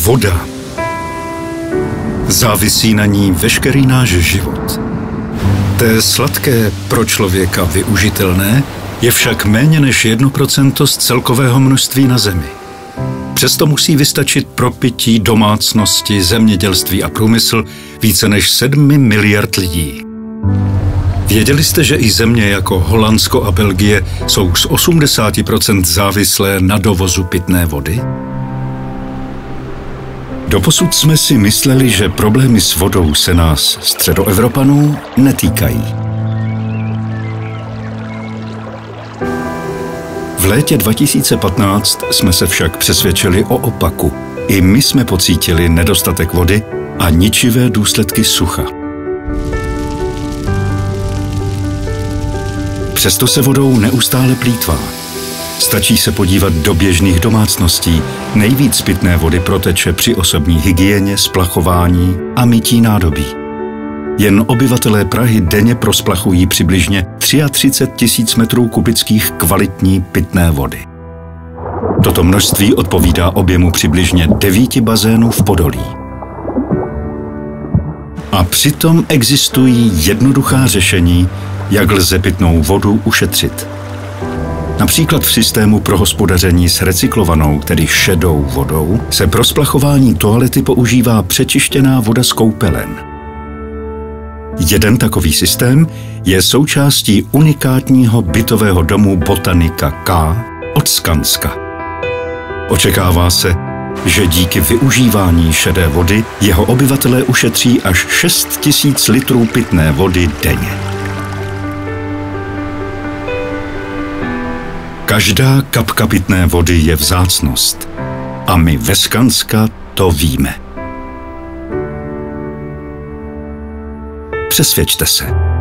Voda. Závisí na ní veškerý náš život. Té sladké, pro člověka využitelné, je však méně než 1% z celkového množství na Zemi. Přesto musí vystačit pro pití, domácnosti, zemědělství a průmysl více než 7 miliard lidí. Věděli jste, že i země jako Holandsko a Belgie jsou z 80% závislé na dovozu pitné vody? Doposud jsme si mysleli, že problémy s vodou se nás, Středoevropanů, netýkají. V létě 2015 jsme se však přesvědčili o opaku. I my jsme pocítili nedostatek vody a ničivé důsledky sucha. Přesto se vodou neustále plýtvá. Stačí se podívat do běžných domácností. Nejvíc pitné vody proteče při osobní hygieně, splachování a mytí nádobí. Jen obyvatelé Prahy denně prosplachují přibližně 33 000 metrů kubických kvalitní pitné vody. Toto množství odpovídá objemu přibližně 9 bazénů v Podolí. A přitom existují jednoduchá řešení, jak lze pitnou vodu ušetřit. Například v systému pro hospodaření s recyklovanou, tedy šedou vodou, se pro splachování toalety používá přečištěná voda z koupelen. Jeden takový systém je součástí unikátního bytového domu Botanika K od Skanska. Očekává se, že díky využívání šedé vody jeho obyvatelé ušetří až 6 000 litrů pitné vody denně. Každá kapka pitné vody je vzácnost. A my ve Skanska to víme. Přesvědčte se.